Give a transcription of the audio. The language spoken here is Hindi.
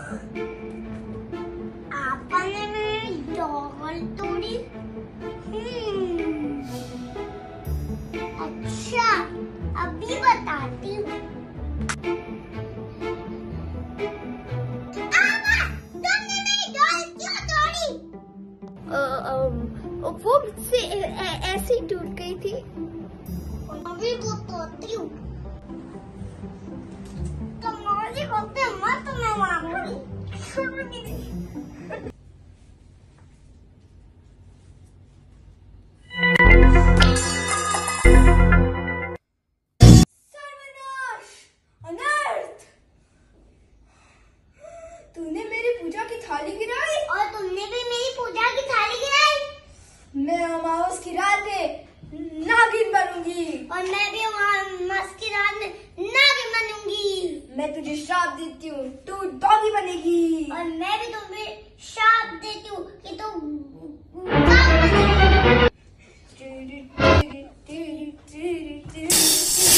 आपने मेरी डॉल तोड़ी। अच्छा, अभी बताती हूँ। तुमने मेरी डॉल क्यों तोड़ी? वो मुझसे ऐसे ही टूट गई थी। अभी बताती हूँ। तुम्हारी बातें मत मैं मानूंगी। तूने मेरी पूजा की थाली गिराई और तुमने भी मेरी पूजा की थाली गिराई। मैं अमावस की रात में नागिन बनूंगी। और मैं भी अमावस की रात में नागिन बनूंगी। मैं तुझे श्राप देती हूँ, तू डॉगी बनेगी। और मैं भी तुम्हें श्राप देती हूँ कि तुम गाय बनेगी।